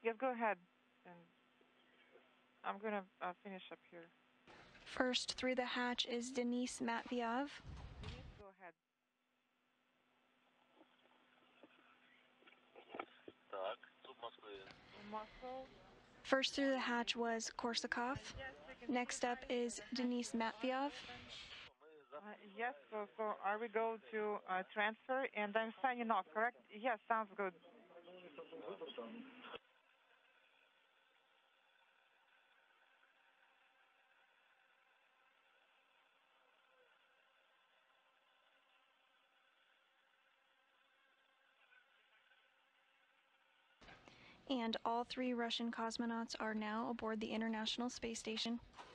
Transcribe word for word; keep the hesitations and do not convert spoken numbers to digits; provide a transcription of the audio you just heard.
Yes, go ahead. And I'm going to uh, finish up here. First through the hatch is Denise Matveyev. Denise, go ahead. Так, тут Москвы. Moscow. First through the hatch was Korsakov. Next up is Denise Matveyev. Uh, yes, so, so are we going to uh, transfer? And I'm signing off, correct? Yes, sounds good. And all three Russian cosmonauts are now aboard the International Space Station.